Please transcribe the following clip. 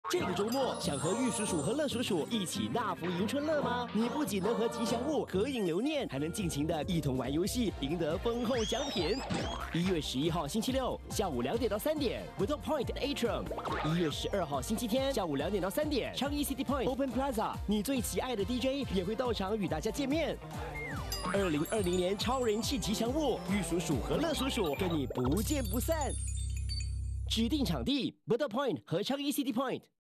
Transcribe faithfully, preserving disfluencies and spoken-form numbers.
这个周末想和玉叔叔和乐叔叔一起纳福迎春乐吗？你不仅能和吉祥物合影留念，还能尽情的一同玩游戏，赢得丰厚奖品。一月十一号星期六下午两点到三点 ，Bedok Point Atrium。一月十二号星期天下午两点到三点，昌一 City Point Open Plaza。你最喜爱的 D J 也会到场与大家见面。二零二零年超人气吉祥物玉叔叔和乐叔叔跟你不见不散。指定场地 Bedok Point和昌一 City Point。